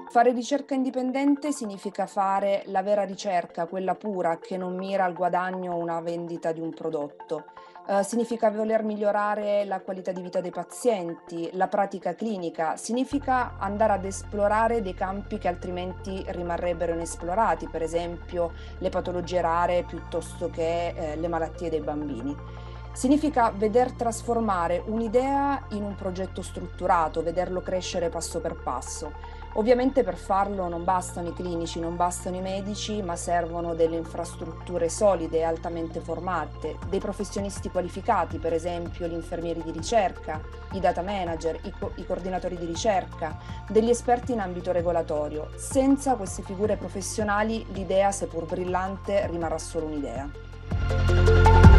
Fare ricerca indipendente significa fare la vera ricerca, quella pura, che non mira al guadagno o una vendita di un prodotto. Significa voler migliorare la qualità di vita dei pazienti, la pratica clinica, significa andare ad esplorare dei campi che altrimenti rimarrebbero inesplorati, per esempio le patologie rare piuttosto che le malattie dei bambini. Significa veder trasformare un'idea in un progetto strutturato, vederlo crescere passo per passo. Ovviamente per farlo non bastano i clinici, non bastano i medici, ma servono delle infrastrutture solide e altamente formate, dei professionisti qualificati, per esempio gli infermieri di ricerca, i data manager, i coordinatori di ricerca, degli esperti in ambito regolatorio. Senza queste figure professionali l'idea, seppur brillante, rimarrà solo un'idea.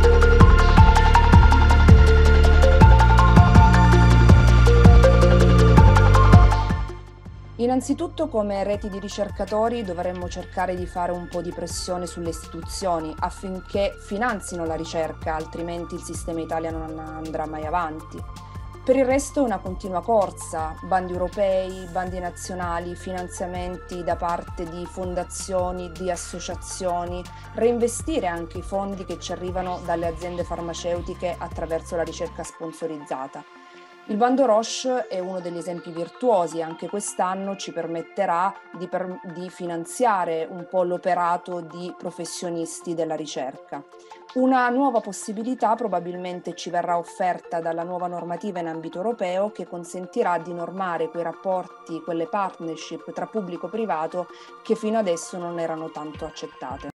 Innanzitutto, come reti di ricercatori, dovremmo cercare di fare un po' di pressione sulle istituzioni affinché finanzino la ricerca, altrimenti il sistema italiano non andrà mai avanti. Per il resto è una continua corsa, bandi europei, bandi nazionali, finanziamenti da parte di fondazioni, di associazioni, reinvestire anche i fondi che ci arrivano dalle aziende farmaceutiche attraverso la ricerca sponsorizzata. Il bando Roche è uno degli esempi virtuosi, anche quest'anno ci permetterà di finanziare un po' l'operato di professionisti della ricerca. Una nuova possibilità probabilmente ci verrà offerta dalla nuova normativa in ambito europeo che consentirà di normare quei rapporti, quelle partnership tra pubblico e privato che fino adesso non erano tanto accettate.